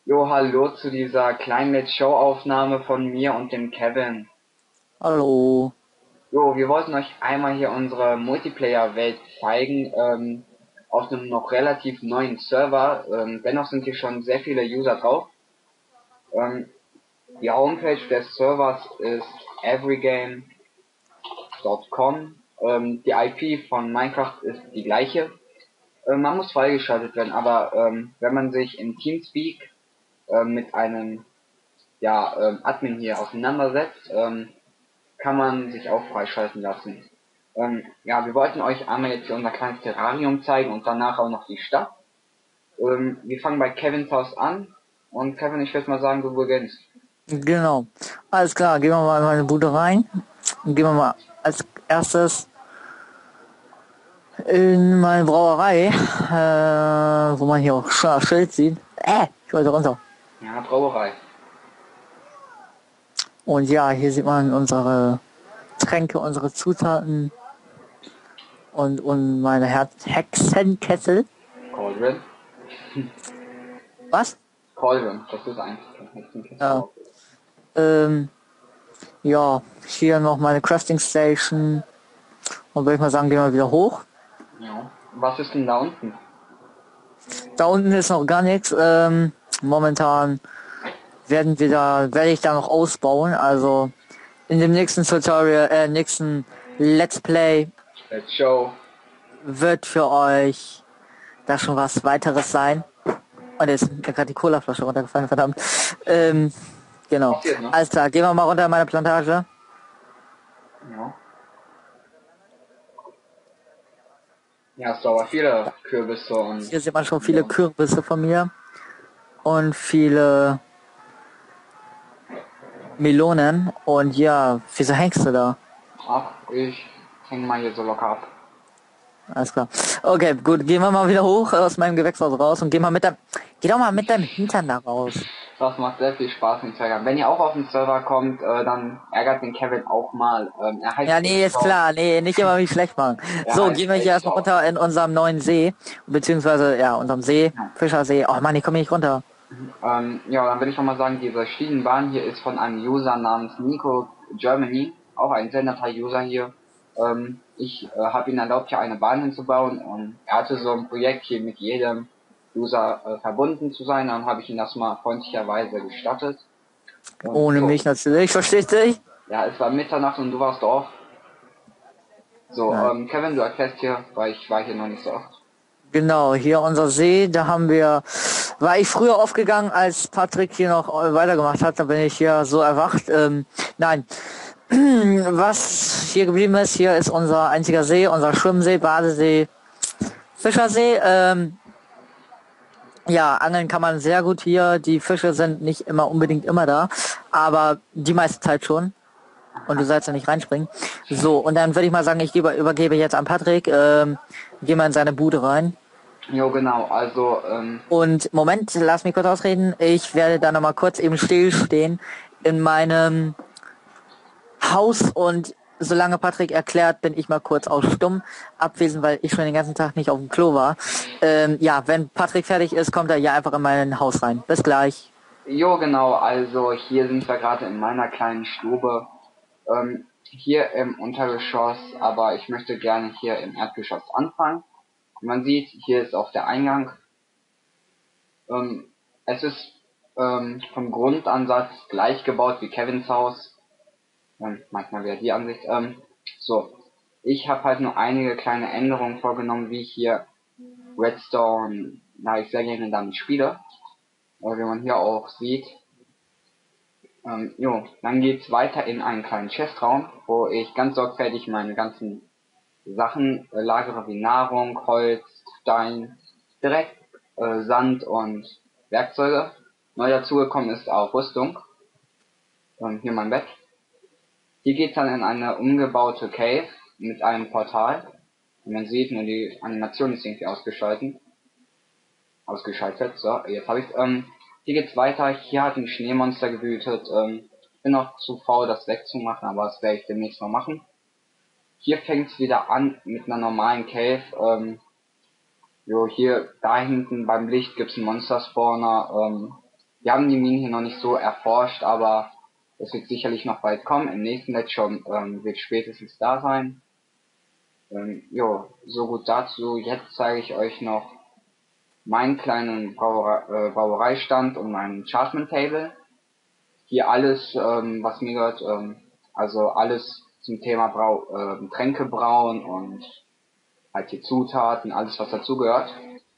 Jo, hallo zu dieser kleinen Let's Show-Aufnahme von mir und dem Kevin. Hallo. Jo, wir wollten euch einmal hier unsere Multiplayer-Welt zeigen, auf einem noch relativ neuen Server. Dennoch sind hier schon sehr viele User drauf. Ähm, Die Homepage des Servers ist everygame.com. Die IP von Minecraft ist die gleiche. Man muss freigeschaltet werden, aber wenn man sich in Teamspeak mit einem Admin hier auseinandersetzt, kann man sich auch freischalten lassen. Wir wollten euch einmal jetzt hier unser kleines Terrarium zeigen und danach auch noch die Stadt. Wir fangen bei Kevins Haus an. Und Kevin, ich würde mal sagen, du beginnst. Genau. Alles klar, gehen wir mal in meine Bude rein. Und gehen wir mal als erstes in meine Brauerei, wo man hier auch schon das Schild sieht. Ich wollte runter. Ja, Brauerei. Und ja, hier sieht man unsere Tränke, unsere Zutaten und meine Hexenkessel. Cauldron. Was? Cauldron, das ist eigentlich kein Ja. Hexenkessel. Ähm, ja, hier noch meine Crafting Station. Und würde ich mal sagen, gehen wir wieder hoch. Ja. Was ist denn da unten? Da unten ist noch gar nichts. Momentan werde ich da noch ausbauen. Also in dem nächsten Tutorial, nächsten Let's Play Let's show. wird für euch da schon was weiteres sein. Und jetzt ist mir gerade die Colaflasche runtergefallen, verdammt. Genau. Passiert, ne? Alles klar, gehen wir mal runter in meine Plantage. Ja. Ja, hast du aber viele Kürbisse und Hier sieht man schon viele Melone. Kürbisse von mir und viele Melonen. Und ja, wieso hängst du da? Ach, ich häng mal hier so locker ab. Alles klar. Okay, gut, gehen wir mal wieder hoch aus meinem Gewächshaus raus und geh doch mal mit deinem Hintern da raus. Das macht sehr viel Spaß mit Server. Wenn ihr auch auf den Server kommt, dann ärgert den Kevin auch mal. Er heißt Ja, nee, ist Ace. klar, nee, nicht immer mich schlecht machen. Er So, heißt gehen wir hier erstmal Ace. runter in unserem neuen See, beziehungsweise, ja, unserem See, Ja. Fischersee. Oh Mann, ich komme nicht runter. Dann würde ich nochmal sagen, diese Schienenbahn hier ist von einem User namens Nico Germany, auch ein sehr netter User hier. Ich habe ihn erlaubt, hier eine Bahn hinzubauen und er hatte so ein Projekt hier mit jedem User verbunden zu sein. Dann habe ich ihn das mal freundlicherweise gestattet. Und Ohne jo, mich natürlich, verstehst du? ja, es war Mitternacht und du warst off. So, Nein. Kevin, du erklärst hier, weil ich war hier noch nicht so oft. Genau, hier unser See, war ich früher aufgegangen, als Patrick hier noch weitergemacht hat, da bin ich hier so erwacht. Nein, was hier geblieben ist, hier ist unser einziger See, unser Schwimmsee, Badesee, Fischersee. Ja, angeln kann man sehr gut hier. Die Fische sind nicht immer unbedingt immer da, aber die meiste Zeit schon. Und du sollst ja nicht reinspringen. So, und dann würde ich mal sagen, übergebe jetzt an Patrick. Geh mal in seine Bude rein. Jo, genau, also, Und Moment, lass mich kurz ausreden. Ich werde da nochmal kurz eben stillstehen in meinem Haus und solange Patrick erklärt, bin ich mal kurz auf stumm abwesend, weil ich schon den ganzen Tag nicht auf dem Klo war. Ja, wenn Patrick fertig ist, kommt er ja einfach in mein Haus rein. Bis gleich. jo, genau, also hier sind wir gerade in meiner kleinen Stube. Hier im Untergeschoss, aber ich möchte gerne hier im Erdgeschoss anfangen. Wie man sieht, hier ist auch der Eingang. Es ist vom Grundansatz gleich gebaut wie Kevins Haus. Manchmal wäre die Ansicht. So, ich habe halt nur einige kleine Änderungen vorgenommen, wie ich hier Redstone, da ich sehr gerne damit spiele. Wie man hier auch sieht. Dann geht's weiter in einen kleinen Chestraum, wo ich ganz sorgfältig meine ganzen Sachen lagere wie Nahrung, Holz, Stein, Dreck, Sand und Werkzeuge. Neu dazugekommen ist auch Rüstung. Hier mein Bett. Hier geht's dann in eine umgebaute Cave mit einem Portal. Wie man sieht, nur die Animation ist irgendwie ausgeschaltet. So, jetzt habe ich's. Hier geht's weiter. Hier hat ein Schneemonster gewütet. Ich bin noch zu faul, das wegzumachen, aber das werde ich demnächst noch machen. Hier fängt's wieder an mit einer normalen Cave. Hier da hinten beim Licht gibt's einen Monster Spawner. Wir haben die Minen hier noch nicht so erforscht, aber es wird sicherlich noch bald kommen. Im nächsten Let's schon wird spätestens da sein. Jo, so gut dazu. Jetzt zeige ich euch noch meinen kleinen Brauereistand und mein Chartment Table. Hier alles, was mir gehört, also alles zum Thema Tränke brauen und halt die Zutaten, alles was dazugehört.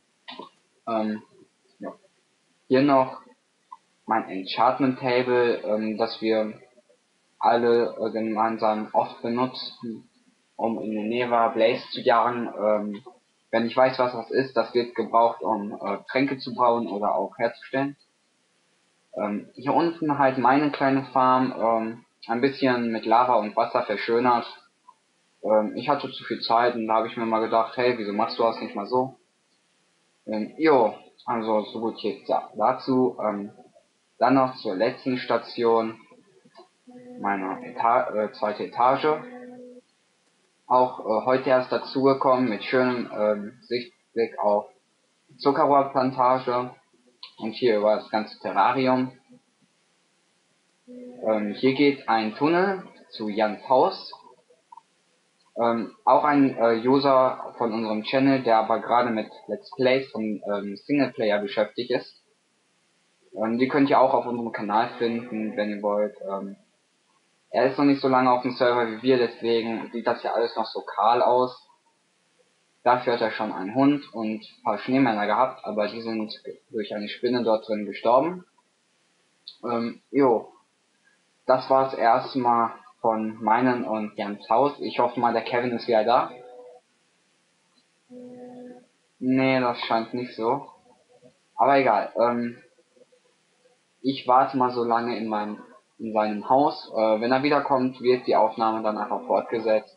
Ja. Hier noch mein Enchantment Table, das wir alle gemeinsam oft benutzen, um in den Neva Blaze zu jagen. Wenn ich weiß, was das ist, das wird gebraucht, um Tränke zu brauen oder auch herzustellen. Hier unten halt meine kleine Farm, ein bisschen mit Lava und Wasser verschönert. Ich hatte zu viel Zeit und da habe ich mir mal gedacht, hey, wieso machst du das nicht mal so? Jo, also so gut jetzt dazu. Dann noch zur letzten Station, meine zweite Etage. Auch heute erst dazugekommen mit schönem Sichtblick auf Zuckerrohrplantage und hier über das ganze Terrarium. Hier geht ein Tunnel zu Jans Haus. Auch ein User von unserem Channel, der aber gerade mit Let's Plays von Singleplayer beschäftigt ist. Die könnt ihr auch auf unserem Kanal finden, wenn ihr wollt. Er ist noch nicht so lange auf dem Server wie wir, deswegen sieht das ja alles noch so kahl aus. Dafür hat er schon einen Hund und ein paar Schneemänner gehabt, aber die sind durch eine Spinne dort drin gestorben. Jo, das war's erstmal von meinen und Jans Haus. Ich hoffe mal, der Kevin ist wieder da. Nee, das scheint nicht so. Aber egal. Ich warte mal so lange in seinem Haus. Wenn er wiederkommt, wird die Aufnahme dann einfach fortgesetzt.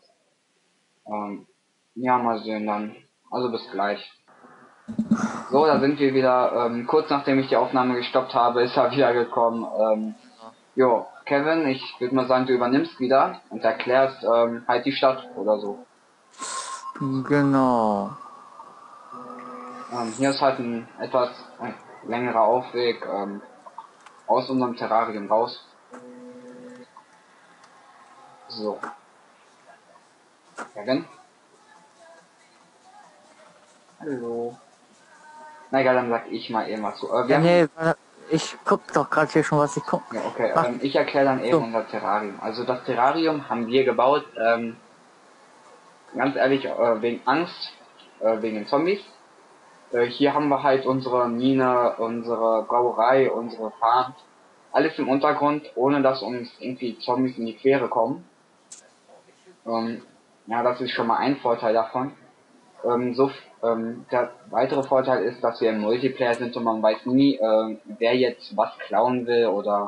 Ja, mal sehen dann. Also bis gleich. So, da sind wir wieder. Kurz nachdem ich die Aufnahme gestoppt habe, ist er wieder gekommen. Jo, Kevin, ich würde mal sagen, du übernimmst wieder und erklärst halt die Stadt oder so. Genau. Hier ist halt ein etwas längerer Aufweg aus unserem Terrarium raus. So. Kevin? Hallo. Na egal, dann sag ich mal eben was zu. Ja, nee, ich guck doch gerade hier schon, was ich guck. Ja, okay, ich erkläre dann eben unser Terrarium. Also das Terrarium haben wir gebaut, ganz ehrlich, wegen Angst, wegen den Zombies. Hier haben wir halt unsere Mine, unsere Brauerei, unsere Farm, alles im Untergrund, ohne dass uns irgendwie Zombies in die Quere kommen. Ja, das ist schon mal ein Vorteil davon. Der weitere Vorteil ist, dass wir im Multiplayer sind und man weiß nie, wer jetzt was klauen will oder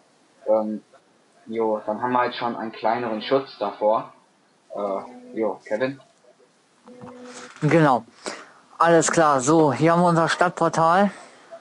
dann haben wir halt schon einen kleineren Schutz davor. Kevin? Genau. Alles klar. So, hier haben wir unser Stadtportal.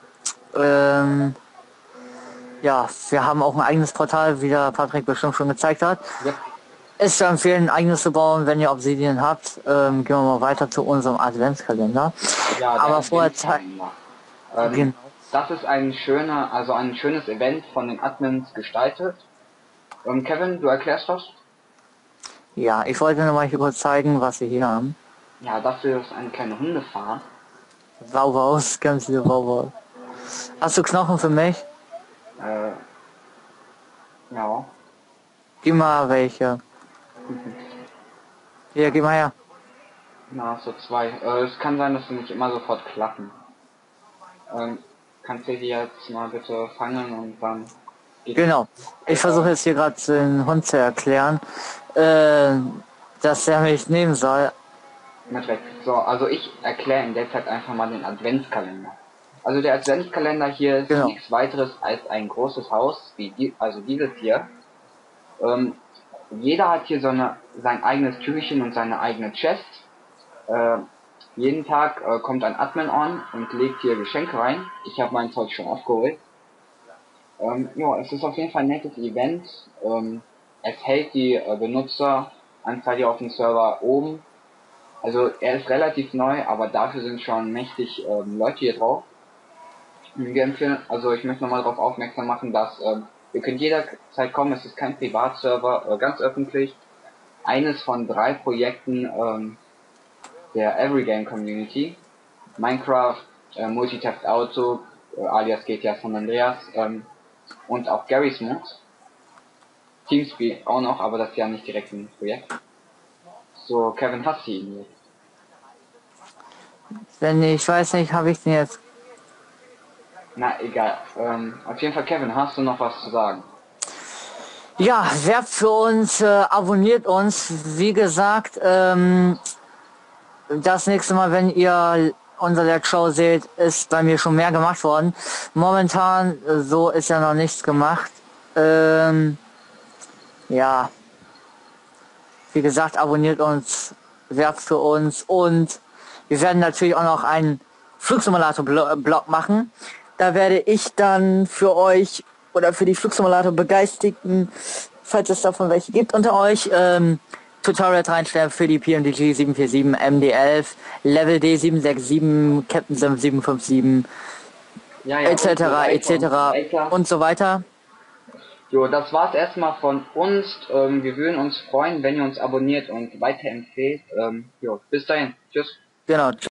Ja, wir haben auch ein eigenes Portal, wie der Patrick bestimmt schon gezeigt hat. Ja. Ist zu empfehlen, ein eigenes zu bauen, wenn ihr Obsidian habt. Gehen wir mal weiter zu unserem Adventskalender. Ja, aber vorher genau. Das ist ein schönes Event von den Admins gestaltet. Kevin, du erklärst das? Ja, ich wollte nur mal hier kurz zeigen, was wir hier haben. Ja, dafür ist eine kleine Hundefarm. Wauwaus, ganz viele Wauwaus. Hast du Knochen für mich? Ja. Gib mal welche. Hier, gib mal her. Na, so zwei. Es kann sein, dass sie nicht immer sofort klappen. Kannst du die jetzt mal bitte fangen und dann... Genau. Ich versuche jetzt hier gerade den Hund zu erklären, dass er mich nehmen soll. So, also ich erkläre in der Zeit einfach mal den Adventskalender. Also der Adventskalender hier ist nichts weiteres als ein großes Haus, also dieses hier. Jeder hat hier sein eigenes Türchen und seine eigene Chest. Jeden Tag kommt ein Admin on und legt hier Geschenke rein. Ich habe mein Zeug schon aufgeholt. Es ist auf jeden Fall ein nettes Event. Es hält die Benutzeranzahl hier auf dem Server oben. Also er ist relativ neu, aber dafür sind schon mächtig Leute hier drauf. Wir empfehlen, also ich möchte nochmal darauf aufmerksam machen, dass ihr könnt jederzeit kommen, es ist kein Privatserver, ganz öffentlich. Eines von 3 Projekten der Everygame Community. Minecraft, Multi Theft Auto, alias GTA San Andreas, und auch Garry's Mod. Teamspeak auch noch, aber das ist ja nicht direkt ein Projekt. So, Kevin, hast du ihn jetzt? Wenn ich weiß nicht, habe ich den jetzt. Na, egal. Auf jeden Fall, Kevin, hast du noch was zu sagen? Ja, werbt für uns, abonniert uns. Wie gesagt, das nächste Mal, wenn ihr unser Let's Show seht, ist bei mir schon mehr gemacht worden. Momentan, so ist ja noch nichts gemacht. Ja, wie gesagt, abonniert uns, werbt für uns und wir werden natürlich auch noch einen Flugsimulator-Blog machen. Da werde ich dann für euch oder für die Flugsimulator-Begeisterten, falls es davon welche gibt unter euch, Tutorials reinstellen für die PMDG 747, MD11, Level D 767, Captain Sim 757, Ja, ja, und etc., so weiter und so etc. weiter. und so weiter. Jo, das war's erstmal von uns. Wir würden uns freuen, wenn ihr uns abonniert und weiterempfehlt. Jo, bis dahin. Tschüss. Genau.